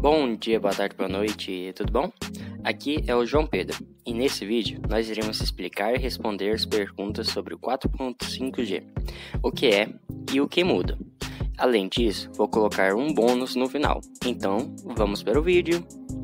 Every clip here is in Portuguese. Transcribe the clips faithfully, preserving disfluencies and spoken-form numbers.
Bom dia, boa tarde, boa noite, tudo bom? Aqui é o João Pedro e nesse vídeo nós iremos explicar e responder as perguntas sobre o quatro ponto cinco G, o que é e o que muda. Além disso, vou colocar um bônus no final, então vamos para o vídeo.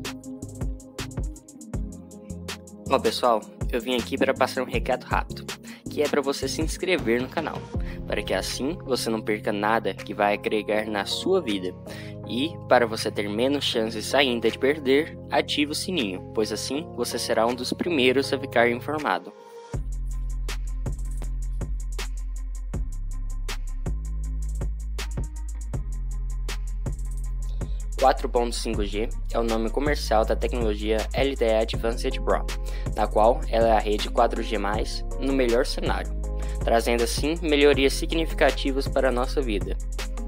Bom pessoal, eu vim aqui para passar um recado rápido, que é para você se inscrever no canal, para que assim você não perca nada que vai agregar na sua vida. E, para você ter menos chances ainda de perder, ative o sininho, pois assim você será um dos primeiros a ficar informado. quatro ponto cinco G é o nome comercial da tecnologia L T E Advanced Pro, na qual ela é a rede quatro G mais, no melhor cenário, trazendo assim melhorias significativas para a nossa vida.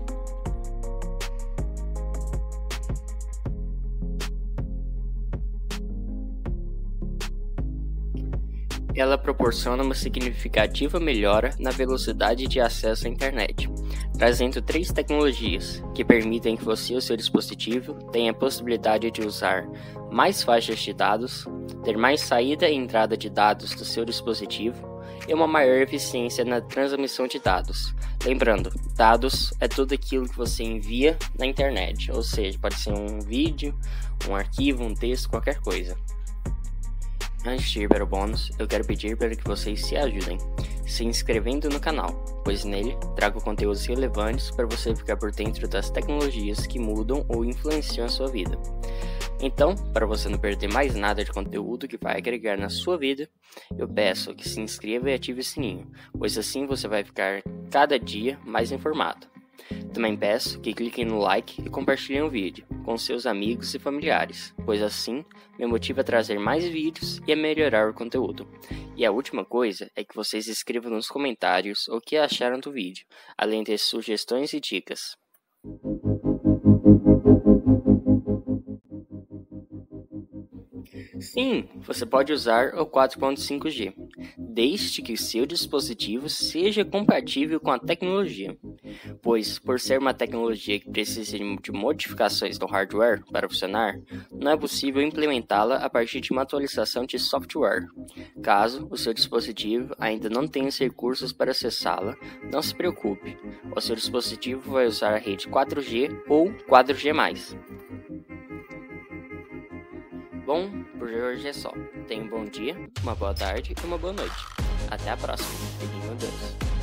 Ela proporciona uma significativa melhora na velocidade de acesso à internet, trazendo três tecnologias que permitem que você e o seu dispositivo tenham a possibilidade de usar mais faixas de dados, ter mais saída e entrada de dados do seu dispositivo e uma maior eficiência na transmissão de dados. Lembrando, dados é tudo aquilo que você envia na internet, ou seja, pode ser um vídeo, um arquivo, um texto, qualquer coisa. Antes de ir para o bônus, eu quero pedir para que vocês se ajudem, se inscrevendo no canal, pois nele trago conteúdos relevantes para você ficar por dentro das tecnologias que mudam ou influenciam a sua vida. Então, para você não perder mais nada de conteúdo que vai agregar na sua vida, eu peço que se inscreva e ative o sininho, pois assim você vai ficar cada dia mais informado. Também peço que cliquem no like e compartilhem o vídeo com seus amigos e familiares, pois assim me motiva a trazer mais vídeos e a melhorar o conteúdo. E a última coisa é que vocês escrevam nos comentários o que acharam do vídeo, além de sugestões e dicas. Sim, você pode usar o quatro ponto cinco G, desde que seu dispositivo seja compatível com a tecnologia, pois, por ser uma tecnologia que precisa de modificações no hardware para funcionar, não é possível implementá-la a partir de uma atualização de software. Caso o seu dispositivo ainda não tenha os recursos para acessá-la, não se preocupe, o seu dispositivo vai usar a rede quatro G ou quatro G mais. Bom, por hoje é só. Tenha um bom dia, uma boa tarde e uma boa noite. Até a próxima. Fiquem com Deus.